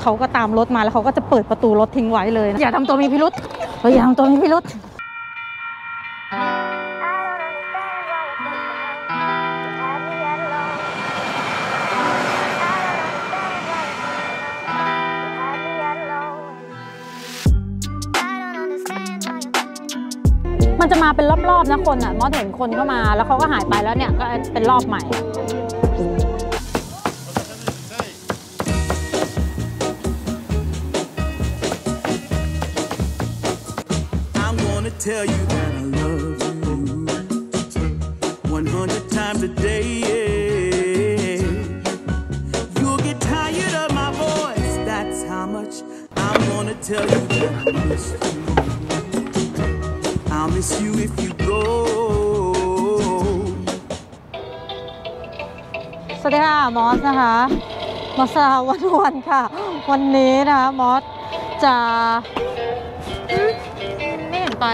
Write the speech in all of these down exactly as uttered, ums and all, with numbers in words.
เขาก็ตามรถมาแล้วเขาก็จะเปิดประตูรถทิ้งไว้เลยนะอย่าทำตัวมีพิรุษอย่าทำตัวมีพิรุษมันจะมาเป็นรอบๆนะคนอ่ะมอสเห็นคนเข้ามาแล้วเขาก็หายไปแล้วเนี่ยก็เป็นรอบใหม่ Tell you that I love you one hundred times a day. You'll get tired of my voice. That's how much I'm gonna tell you that I miss you. I'll miss you if you go. สวัสดีค่ะมอสนะคะมอสวันวันค่ะวันนี้นะคะมอสจะไป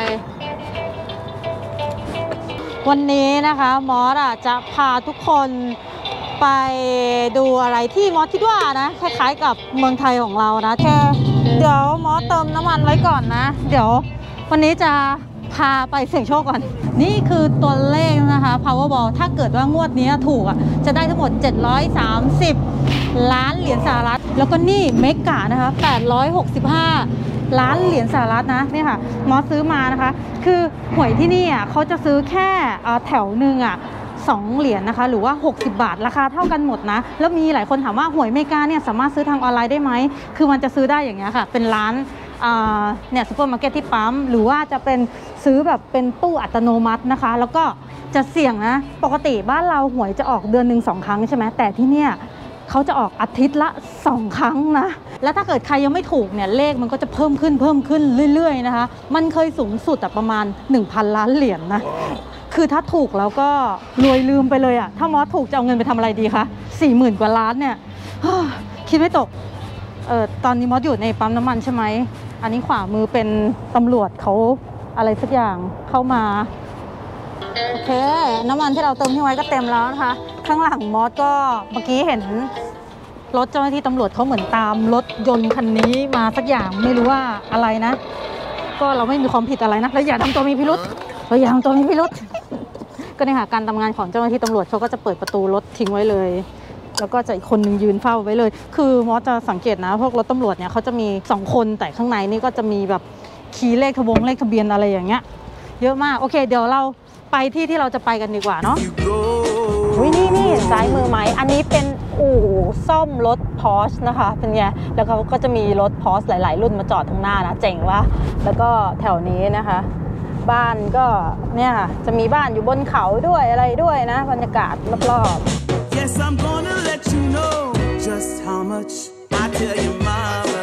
วันนี้นะคะมอสอ่ะจะพาทุกคนไปดูอะไรที่มอสคิดว่านะคล้ายๆกับเมืองไทยของเรานะแค่เดี๋ยวมอสเติมน้ำมันไว้ก่อนนะเดี๋ยววันนี้จะพาไปเสี่ยงโชคก่อนนี่คือตัวเลขนะคะ Powerball ถ้าเกิดว่างวดนี้ถูกอ่ะจะได้ทั้งหมดเจ็ดร้อยสามสิบล้านเหรียญสหรัฐแล้วก็นี่เมกะนะคะแปดร้อยหกสิบห้าล้านเหรียญสหรัฐนะนี่ค่ะมอสซื้อมานะคะคือหวยที่นี่อ่ะเขาจะซื้อแค่แถวหนึ่งอ่ะสองเหรียญนะคะหรือว่าหกสิบบาทราคาเท่ากันหมดนะแล้วมีหลายคนถามว่าหวยเมกาเนี่ยสามารถซื้อทางออนไลน์ได้ไหมคือมันจะซื้อได้อย่างเงี้ยค่ะเป็นร้านเนี่ยซูเปอร์มาร์เก็ตที่ปั๊มหรือว่าจะเป็นซื้อแบบเป็นตู้อัตโนมัตินะคะแล้วก็จะเสี่ยงนะปกติบ้านเราหวยจะออกเดือนหนึ่งสองครั้งใช่ไหมแต่ที่เนี่ยเขาจะออกอาทิตย์ละสองครั้งนะแล้วถ้าเกิดใครยังไม่ถูกเนี่ยเลขมันก็จะเพิ่มขึ้นเพิ่มขึ้นเรื่อยๆนะคะมันเคยสูงสุดแต่ประมาณ หนึ่งพัน ล้านเหรียญ นะคือถ้าถูกแล้วก็รวยลืมไปเลยอะถ้ามอสถูกจะเอาเงินไปทำอะไรดีคะ สี่หมื่น กว่าล้านเนี่ยคิดไม่ตกเออตอนนี้มอสอยู่ในปั๊มน้ำมันใช่ไหมอันนี้ขวามือเป็นตำรวจเขาอะไรสักอย่างเข้ามาโอเคน้ำมันที่เราเติมทิ้งไว้ก็เต็มแล้วนะคะข้างหลังมอสก็เมื่อกี้เห็นรถเจ้าหน้าที่ตำรวจเขาเหมือนตามรถยนต์คันนี้มาสักอย่างไม่รู้ว่าอะไรนะก็เราไม่มีความผิดอะไรนะแล้วอย่าทำตัวมีพิรุษเราอย่าทำตัวมีพิรุษก็ในค่ะการทำงานของเจ้าหน้าที่ตำรวจเขาก็จะเปิดประตูรถทิ้งไว้เลยแล้วก็จะอีกคนนึงยืนเฝ้าไว้เลยคือมอสจะสังเกตนะพวกรถตำรวจเนี่ยเขาจะมีสองคนแต่ข้างในนี่ก็จะมีแบบคีย์เลขทะบงเลขทะเบียนอะไรอย่างเงี้ยเยอะมากโอเคเดี๋ยวเราไปที่ที่เราจะไปกันดีกว่าเนาะวินี่นี่ซ้ายมือไหมอันนี้เป็นอู่ซ่อมรถ Porsche นะคะเป็นไงแล้วเขาก็จะมีรถ Porsche หลายๆรุ่นมาจอดข้างหน้านะเจ๋งวะแล้วก็แถวนี้นะคะบ้านก็เนี่ยค่ะจะมีบ้านอยู่บนเขาด้วยอะไรด้วยนะบรรยากาศรอบๆ Yes I'm gonna let you know just how much I tell your mama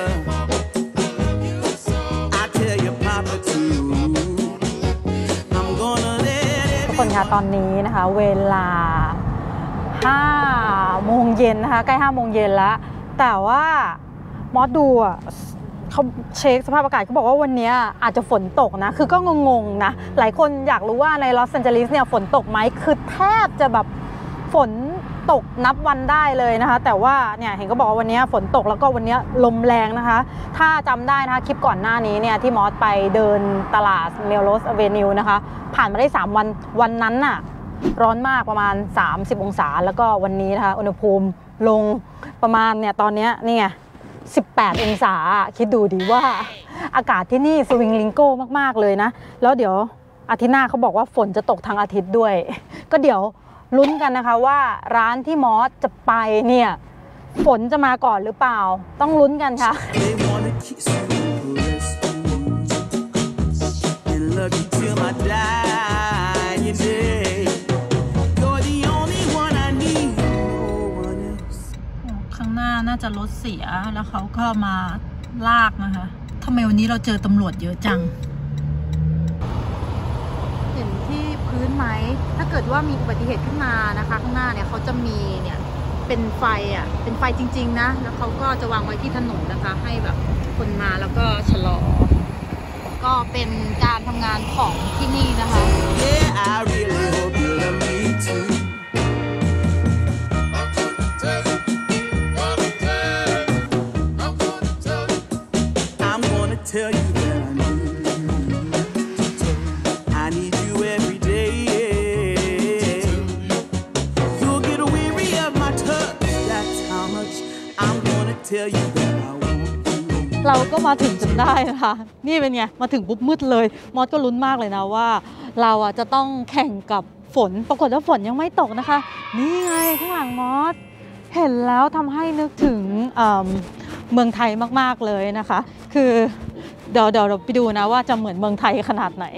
I tell your papa too I'm gonna let ทุกคนคะตอนนี้นะคะเวลาห้าโมงเย็นนะคะใกล้ห้าโมงเย็นแล้วแต่ว่ามอสดูอ่ะเขาเช็คสภาพอากาศเขาบอกว่าวันนี้อาจจะฝนตกนะคือก็งงๆนะหลายคนอยากรู้ว่าในลอสแอนเจลิสเนี่ยฝนตกไหมคือแทบจะแบบฝนตกนับวันได้เลยนะคะแต่ว่าเนี่ยเห็นก็บอกว่าวันนี้ฝนตกแล้วก็วันนี้ลมแรงนะคะถ้าจำได้นะคะคลิปก่อนหน้านี้เนี่ยที่มอสไปเดินตลาดเมลโรสอเวนิวนะคะผ่านมาได้สามวันวันนั้นน่ะร้อนมากประมาณสามสิบองศาแล้วก็วันนี้นะคะอุณหภูมิลงประมาณเนี่ยตอนนี้นี่ไงสิบแปดองศาคิดดูดีว่าอากาศที่นี่สวิงลิงโก้มากๆเลยนะแล้วเดี๋ยวอาทิตย์หน้าเขาบอกว่าฝนจะตกทั้งอาทิตย์ด้วยก็เดี๋ยวลุ้นกันนะคะว่าร้านที่มอสจะไปเนี่ยฝนจะมาก่อนหรือเปล่าต้องลุ้นกันค่ะข้างหน้าน่าจะรถเสียแล้วเขาก็มาลากนะคะทำไมวันนี้เราเจอตำรวจเยอะจังเห็นที่พื้นไหมถ้าเกิดว่ามีอุบัติเหตุขึ้นมานะคะข้างหน้าเนี่ยเขาจะมีเนี่ยเป็นไฟอ่ะเป็นไฟจริงๆนะแล้วเขาก็จะวางไว้ที่ถนนนะคะให้แบบคนมาแล้วก็ชะลอก็เป็นการทำงานของที่นี่นะคะ yeah, I really hope you love me too.ข tell you that I need you. I need you every day. You'll get weary of my touch. That's how much I'm gonna tell you that I want you. เราก็มาถึงจนได้นะคะนี่เป็นไงมาถึงปุ๊บมืดเลยมอสก็ลุ้นมากเลยนะว่าเราอ่ะจะต้องแข่งกับฝนปรากฏว่าฝนยังไม่ตกนะคะนี่ไงข้างหลังมอสเห็นแล้วทำให้นึกถึงเอ่อเมืองไทยมากๆเลยนะคะคือเดี๋ยวเดี๋ยวเราไปดูนะว่าจะเหมือนเมืองไทยขนาดไหน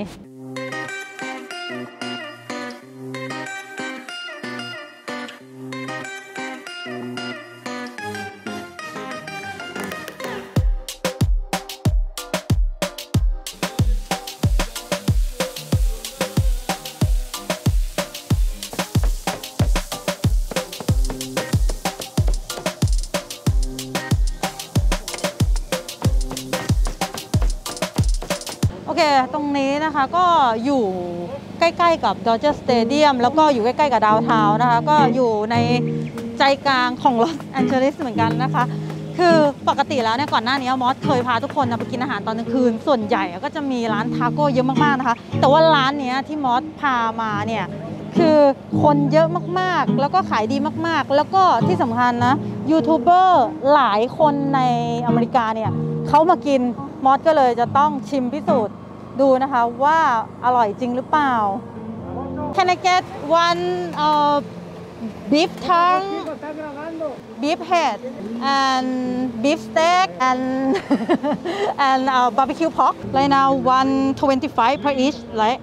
โอเคตรงนี้นะคะก็อยู่ใกล้ๆกับ Dodger Stadium แล้วก็อยู่ใกล้ๆกับดาวน์ทาวน์นะคะก็อยู่ในใจกลางของลอสแอนเจลิสเหมือนกันนะคะคือปกติแล้วเนี่ยก่อนหน้านี้มอสเคยพาทุกคนไปกินอาหารตอนกลางคืนส่วนใหญ่ก็จะมีร้านทาโก้เยอะมากๆนะคะแต่ว่าร้านนี้ที่มอสพามาเนี่ยคือคนเยอะมากๆแล้วก็ขายดีมากๆแล้วก็ที่สำคัญนะยูทูบเบอร์หลายคนในอเมริกาเนี่ยเขามากินมอสก็เลยจะต้องชิมพิสูจน์ดูนะคะว่าอร่อยจริงหรือเปล่า Can I get one uh, beef tongue beef head and beef steak and and uh, barbecue pork right now one twenty-five per each right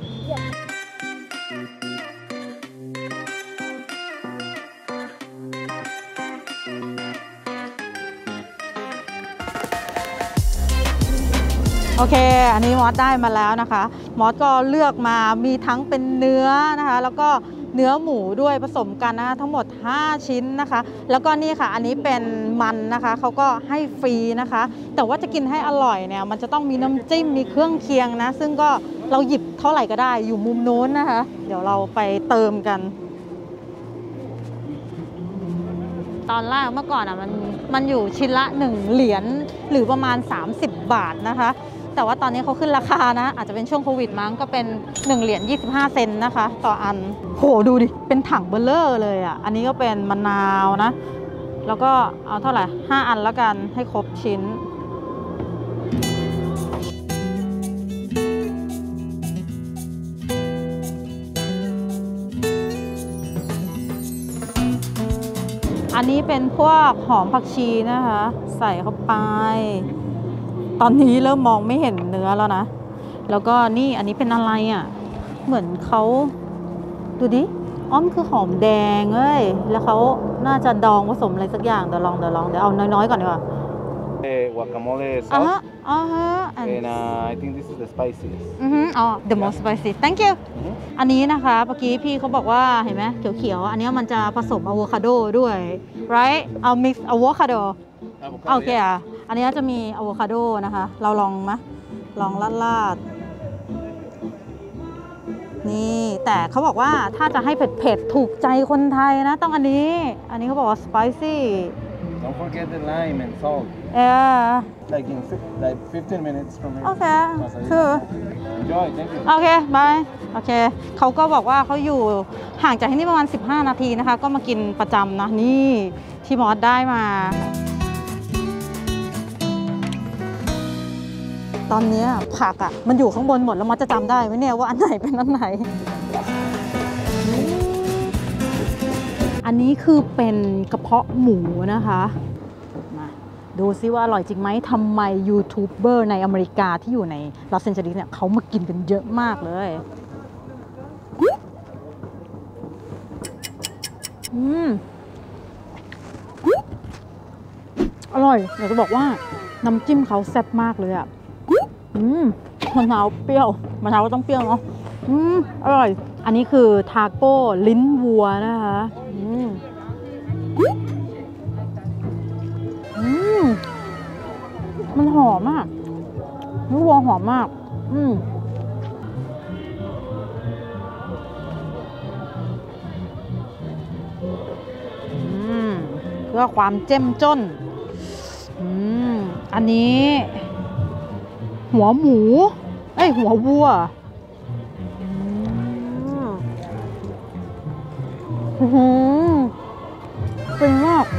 โอเคอันนี้มอสได้มาแล้วนะคะมอสก็เลือกมามีทั้งเป็นเนื้อนะคะแล้วก็เนื้อหมูด้วยผสมกันนะทั้งหมดห้าชิ้นนะคะแล้วก็นี่ค่ะอันนี้เป็นมันนะคะเขาก็ให้ฟรีนะคะแต่ว่าจะกินให้อร่อยเนี่ยมันจะต้องมีน้ำจิ้มมีเครื่องเคียงนะซึ่งก็เราหยิบเท่าไหร่ก็ได้อยู่มุมโน้นนะคะเดี๋ยวเราไปเติมกันตอนแรกเมื่อก่อนอ่ะมันมันอยู่ชิ้นละหนึ่งเหรียญหรือประมาณสามสิบบาทนะคะแต่ว่าตอนนี้เขาขึ้นราคานะอาจจะเป็นช่วงโควิดมั้งก็เป็นหนึ่งเหรียญยี่สิบห้าเซนต์นะคะต่ออันโหดูดิเป็นถังเบลเลอร์เลยอ่ะอันนี้ก็เป็นมะนาวนะแล้วก็เอาเท่าไหร่ห้าอันแล้วกันให้ครบชิ้นอันนี้เป็นพวกหอมผักชีนะคะใส่เข้าไปตอนนี้เริ่มมองไม่เห็นเนื้อแล้วนะแล้วก็นี่อันนี้เป็นอะไรอ่ะเหมือนเขาดูดิอ้อมคือหอมแดงเอ้ยแล้วเขาน่าจะดองผสมอะไรสักอย่างเดี๋ยวลองเดี๋ยวลองเดี๋ยวเอาน้อยๆก่อนดีกว่า guacamole อ่ะ sauce ฮะอ่าฮะ and uh, I think this is the spiciest อือฮึอ๋อ the most spicy thank you อันนี้นะคะเมื่อกี้พี่เขาบอกว่าเห็นไหมเขียวๆอันนี้มันจะผสมอะโวคาโดด้วย right เอา mix avocado โอเคอ่ะอันนี้จะมีอะโวคาโดนะคะเราลองมะลองลาดๆนี่แต่เขาบอกว่าถ้าจะให้เผ็ดๆถูกใจคนไทยนะต้องอันนี้อันนี้เขาบอกว่า spicy don't forget the lime and salt yeah like in like fifteen minutes from here โอเคคือ enjoy thank you โอเคบายโอเคเขาก็บอกว่าเขาอยู่ห่างจากที่นี่ประมาณสิบห้านาทีนะคะก็มากินประจำนะนี่ที่มอสได้มาตอนนี้ผักอ่ะมันอยู่ข้างบนหมดแล้วมอสจะจำได้ไหมเนี่ยว่าอันไหนเป็นอันไหนอันนี้คือเป็นกระเพาะหมูนะคะมาดูซิว่าอร่อยจริงไหมทำไมยูทูบเบอร์ในอเมริกาที่อยู่ในลอสแอนเจลิสเนี่ยเขามากินกันเยอะมากเลยอืมอร่อยอยากจะบอกว่าน้ำจิ้มเขาแซ่บมากเลยอ่ะอืมมะนาวเปรี้ยวมะนาวก็ต้องเปรี้ยวเนาะอืมอร่อยอันนี้คือทาโก้ลิ้นวัวนะคะอืมอืมมันหอมมากลิ้นวัวหอมมากอืมอืมเพื่อความเจ้มจ้นอืมอันนี้หัวหมูเอ้ยหัววัวอือหือเป็นมาก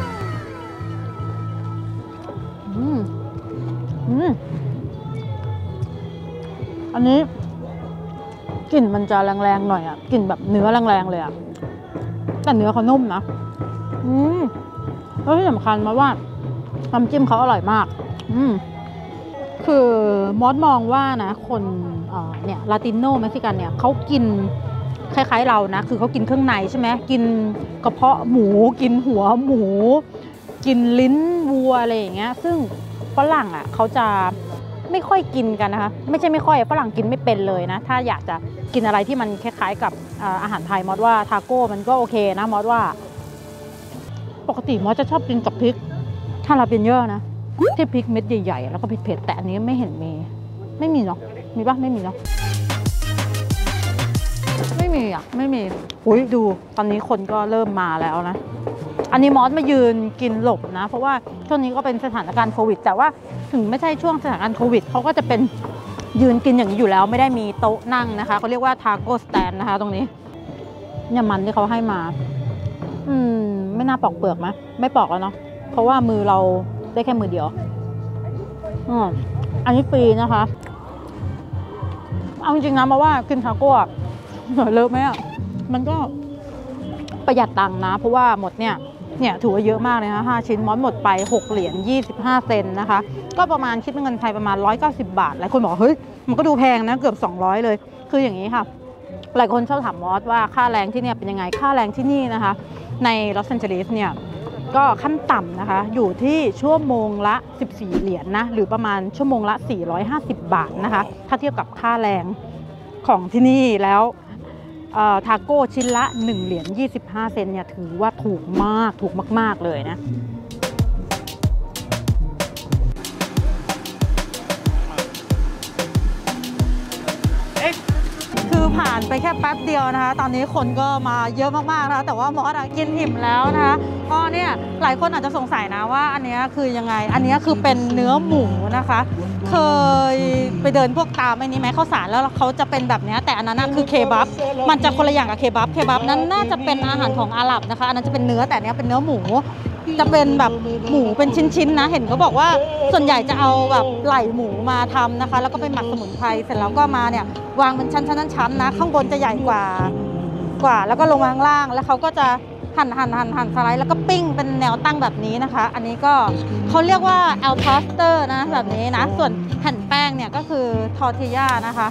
อืมอืมอันนี้กลิ่นมันจะแรงๆหน่อยอ่ะกลิ่นแบบเนื้อแรงๆเลยอ่ะแต่เนื้อเขานุ่มนะอืมแล้วที่สำคัญมาว่าน้ำจิ้มเขาอร่อยมากอืมคือมอสมองว่านะคนเอ่อเนี่ยลาติโนเม็กซิกันเนี่ยเขากินคล้ายๆเรานะคือเขากินเครื่องในใช่ไหมกินกระเพาะหมูกินหัวหมูกินลิ้นวัวอะไรอย่างเงี้ยซึ่งฝรั่งอ่ะเขาจะไม่ค่อยกินกันนะคะไม่ใช่ไม่ค่อยฝรั่งกินไม่เป็นเลยนะถ้าอยากจะกินอะไรที่มันคล้ายๆกับอาหารไทยมอสว่าทาโก้มันก็โอเคนะมอสว่าปกติมอสจะชอบกินกับพริกฮาลาเปนโญ่นะที่พริกเม็ดใหญ่ๆแล้วก็เผ็ดๆแต่อันนี้ไม่เห็นมีไม่มีเนาะมีปะไม่มีเนาะไม่มีอ่ะไม่มีอุ้ยดูตอนนี้คนก็เริ่มมาแล้วนะอันนี้มอสมายืนกินหลบนะเพราะว่าช่วงนี้ก็เป็นสถานการณ์โควิดแต่ว่าถึงไม่ใช่ช่วงสถานการณ์โควิดเขาก็จะเป็นยืนกินอย่างนี้อยู่แล้วไม่ได้มีโต๊ะนั่งนะคะเขาเรียกว่าทาโก้สแตนนะคะตรงนี้เนี่ยมันที่เขาให้มาอืมไม่น่าปอกเปลือกไหมไม่ปอกแล้วเนาะเพราะว่ามือเราได้แค่มือเดียวอืมอันนี้ฟรีนะคะเอาจริงๆนะมาว่ากินทาโก้เลิกไหมอ่ะมันก็ประหยัดตังค์นะเพราะว่าหมดเนี่ยเนี่ยถือว่าเยอะมากเลยนะห้าชิ้นมอสหมดไปหกเหรียญยี่สิบห้าเซนนะคะก็ประมาณคิดเป็นเงินไทยประมาณหนึ่งร้อยเก้าสิบบาทหลายคนบอกเฮ้ยมันก็ดูแพงนะเกือบสองร้อยเลยคืออย่างนี้ค่ะหลายคนชอบถามมอสว่าค่าแรงที่เนี่ยเป็นยังไงค่าแรงที่นี่นะคะในลอสแอนเจลิสเนี่ยก็ขั้นต่ำนะคะอยู่ที่ชั่วโมงละสิบสี่เหรียญ นะหรือประมาณชั่วโมงละสี่ร้อยห้าสิบบาทนะคะถ้าเทียบกับค่าแรงของที่นี่แล้วทาโก้ชิ้นละหนึ่งเหรียญยี่สิบห้าเซนเนี่ยถือว่าถูกมากถูกมากๆเลยนะคือผ่านไปแค่แป๊บเดียวนะคะตอนนี้คนก็มาเยอะมากๆนะคะแต่ว่ามอสกินอิ่มแล้วนะคะก็เนี่ยหลายคนอาจจะสงสัยนะว่าอันนี้คือยังไงอันนี้คือเป็นเนื้อหมูนะคะเคยไปเดินพวกตามไอ้นี้ไหมข้าวสารแล้วเขาจะเป็นแบบนี้แต่อันนั้นคือเคบับมันจะคนละอย่างกับเคบับเคบับนั้นน่าจะเป็นอาหารของอาหรับนะคะอันนั้นจะเป็นเนื้อแต่อันนี้เป็นเนื้อหมูจะเป็นแบบหมูเป็นชิ้นๆนะเห็นเขาบอกว่าส่วนใหญ่จะเอาแบบไหล่หมูมาทำนะคะแล้วก็ไปหมักสมุนไพรเสร็จแล้วก็มาเนี่ยวางเป็นชั้นๆๆนะข้างบนจะใหญ่กว่ากว่าแล้วก็ลงมาข้างล่างแล้วเขาก็จะหั่นหั่นหั่นหั่นสไลด์แล้วก็ปิ้งเป็นแนวตั้งแบบนี้นะคะอันนี้ก็เขาเรียกว่าแอลพาสเตอร์นะแบบนี้นะส่วนแผ่นแป้งเนี่ยก็คือทอร์ติญานะคะ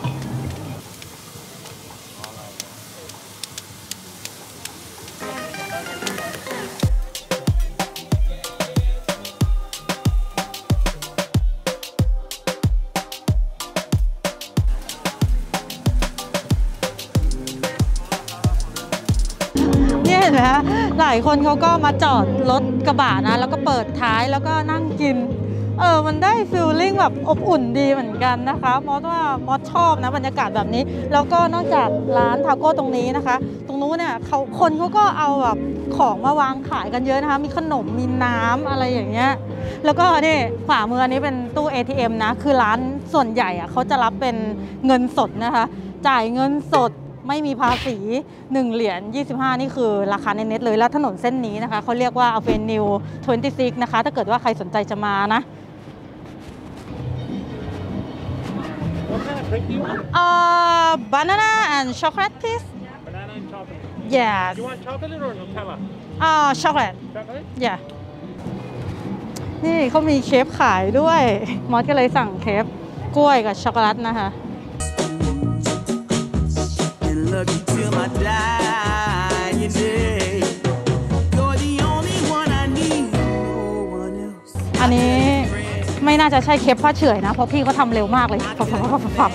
เห็นไหมคะหลายคนเขาก็มาจอดรถกระบะนะแล้วก็เปิดท้ายแล้วก็นั่งกินเออมันได้ฟีลลิ่งแบบอบอุ่นดีเหมือนกันนะคะมอสว่ามอสชอบนะบรรยากาศแบบนี้แล้วก็นอกจากร้านทาโก้ตรงนี้นะคะตรงนู้นเนี่ยเขาคนเขาก็เอาแบบของมาวางขายกันเยอะนะคะมีขนมมีน้ำอะไรอย่างเงี้ยแล้วก็นี่ขวามืออันนี้เป็นตู้ เอ ที เอ็ม นะคือร้านส่วนใหญ่อะเขาจะรับเป็นเงินสดนะคะจ่ายเงินสดไม่มีภาษีหนึ่งเหรียญยี่สิบห้านี่คือราคาในเน็ตเลยแล้วถนนเส้นนี้นะคะเขาเรียกว่า Avenue ยี่สิบหกนะคะถ้าเกิดว่าใครสนใจจะมานะ What kind of drink do you want? Uh, banana and chocolate please. Banana and chocolate. Yes. Do you want chocolate or Nutella? Uh, chocolate. Chocolate? Yeah. นี่เขามีเคฟขายด้วยมอสก็เลยสั่งเคฟกล้วยกับช็อกโกแลตนะคะ Love you till my dying day. You're the only one I need, no one else. อันนี้ไม่น่าจะใช่เคฟผ้าเฉื่อยนะเพราะพี่เขาทำเร็วมากเลยฟับฟับฟับฟับ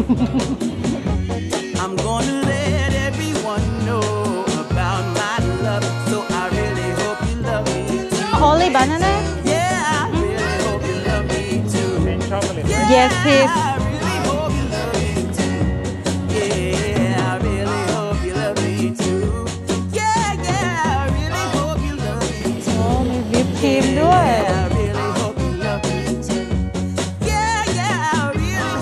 I'm gonna let everyone know about my love, so I really hope you love me too. Only banana? Yeah, I really hope you love me too. And chocolate. Yeah, Yes, please. I really hope you love me too. Yeah, I really hope you love me too. Yeah, yeah, I really hope you love me too. โอ้มีวิปครีมด้วย Yeah, I really hope you love me too. Yeah, yeah, I really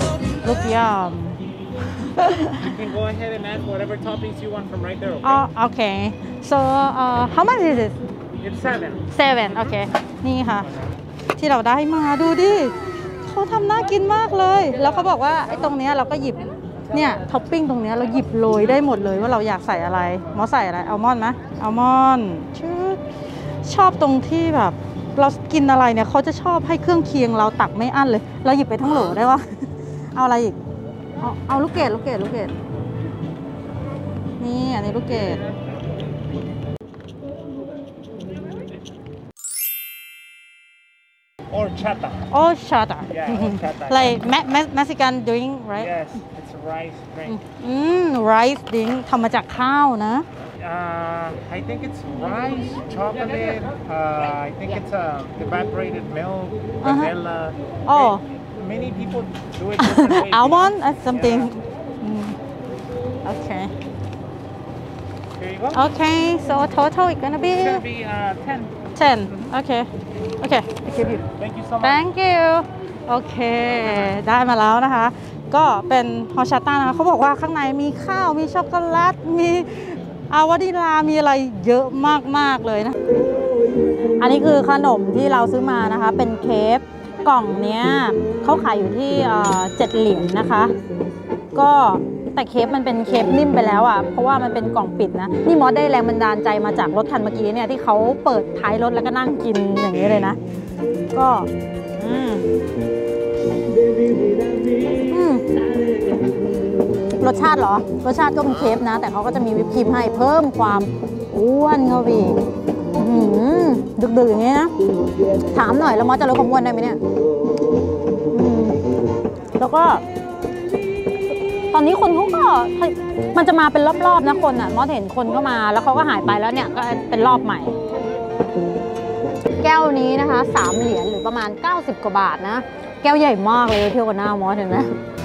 yum. You can go ahead and add whatever toppings you want from right there. Okay? Oh, okay. So, uh, how much is it? It's seven. seven โอเค นี่ค่ะ ที่เราได้มาดูดิเขาทำน่ากินมากเลย แล้วเขาบอกว่าไอ้ตรงเนี้ยเราก็หยิบเนี่ยท็อปปิ้งตรงเนี้ยเราหยิบโรยได้หมดเลยว่าเราอยากใส่อะไรหมอใส่อะไรอัลมอนด์ไหมอัลมอนด์ชื่อชอบตรงที่แบบเรากินอะไรเนี่ยเขาจะชอบให้เครื่องเคียงเราตักไม่อั้นเลย เราหยิบไปทั้งโหลได้วะ เอาอะไรอีกเอาเอาลูกเกดลูกเกดลูกเกดนี่อันนี้ลูกเกด Horchata. Oh, chata. Yeah, horchata. Like me me Mexican drink, right? Yes, it's a rice drink. อืม rice drink ทำมาจากข้าวนะ Uh, I think it's rice, chocolate. Uh, I think it's uh, evaporated milk, Uh-huh. vanilla. Oh. It- many people do it different ways. you know? Almond or something. Yeah. Mm. Okay. Here you go. Okay, so total is gonna be It's gonna be uh, ten. ten. Okay. Okay, I give you. Thank you so much. Thank you โอเค ได้มาแล้วนะคะ ก็เป็นฮอชาต้านะคะเขาบอกว่าข้างในมีข้าว มีช็อกโกแลต มีอาวานิลา มีอะไรเยอะมาก ๆ เลยนะ อันนี้คือขนมที่เราซื้อมานะคะ เป็นเคฟกล่องเนี้ยเขาขายอยู่ที่เจ็ดเหรียญนะคะ ก็แต่เคฟมันเป็นเคฟนิ่มไปแล้วอ่ะ เพราะว่ามันเป็นกล่องปิดนะ นี่มอสได้แรงบันดาลใจมาจากรถคันเมื่อกี้เนี่ยที่เขาเปิดท้ายรถแล้วก็นั่งกินอย่างนี้เลยนะ ก็อืมอืมรสชาติเหรอ รสชาติก็เป็นเคฟนะ แต่เขาก็จะมีวิปครีมให้เพิ่มความอ้วนเข้าไปอีกดึกๆอย่างนี้นะ ถามหน่อยแล้วมอสจะลดความอ้วนได้ไหมเนี่ยอืมแล้วก็ตอนนี้คนเขาก็มันจะมาเป็นรอบๆนะคนอ่ะมอสเห็นคนเข้ามาแล้วเขาก็หายไปแล้วเนี่ยก็เป็นรอบใหม่ แก้วนี้นะคะสามเหรียญหรือประมาณเก้าสิบกว่าบาทนะแก้วใหญ่มากเลยเทียบกับหน้ามอสเห็นไหม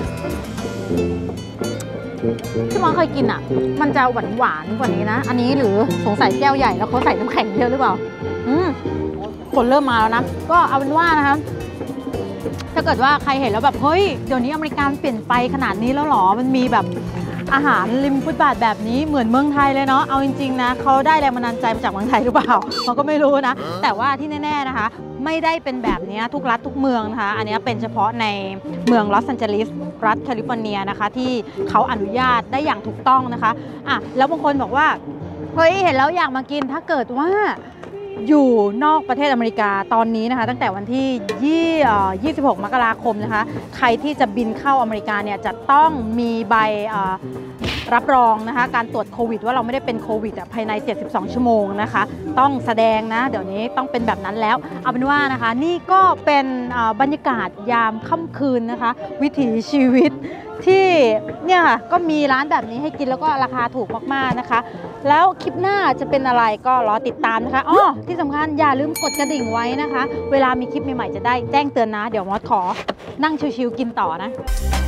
ที่มอสเคยกินอ่ะมันจะหวานหวานกว่านี้นะอันนี้หรือสงสัยแก้วใหญ่แล้วเขาใส่น้ำแข็งเยอะหรือเปล่าอืมคนเริ่มมาแล้วนะก็เอาเป็นว่านะคะถ้าเกิดว่าใครเห็นแล้วแบบเฮ้ยเดี๋ยวนี้อเมริกาเปลี่ยนไปขนาดนี้แล้วหรอมันมีแบบอาหารริมฟุตบาทแบบนี้เหมือนเมืองไทยเลยเนาะเอาจริงๆนะเขาได้แรงบันดาลใจมาจากเมืองไทยหรือเปล่าเราก็ไม่รู้นะแต่ว่าที่แน่ๆนะคะไม่ได้เป็นแบบนี้ทุกรัฐทุกเมืองนะคะอันนี้เป็นเฉพาะในเมืองลอสแอนเจลิสรัฐแคลิฟอร์เนียนะคะที่เขาอนุญาตได้อย่างถูกต้องนะคะอ่ะแล้วบางคนบอกว่าเฮ้ยเห็นแล้วอยากมากินถ้าเกิดว่าอยู่นอกประเทศอเมริกาตอนนี้นะคะตั้งแต่วันที่ยี่สิบหกมกราคมนะคะใครที่จะบินเข้าอเมริกาเนี่ยจะต้องมีใบรับรองนะคะการตรวจโควิดว่าเราไม่ได้เป็นโควิดภายในเจ็ดสิบสองชั่วโมงนะคะต้องแสดงนะเดี๋ยวนี้ต้องเป็นแบบนั้นแล้วเอาเป็นว่านะคะนี่ก็เป็นบรรยากาศยามค่ำคืนนะคะวิถีชีวิตที่เนี่ยค่ะก็มีร้านแบบนี้ให้กินแล้วก็ราคาถูกมากๆนะคะแล้วคลิปหน้าจะเป็นอะไรก็รอติดตามนะคะอ๋อที่สำคัญอย่าลืมกดกระดิ่งไว้นะคะเวลามีคลิปใหม่ๆจะได้แจ้งเตือนนะเดี๋ยวมอสขอนั่งชิวๆกินต่อนะ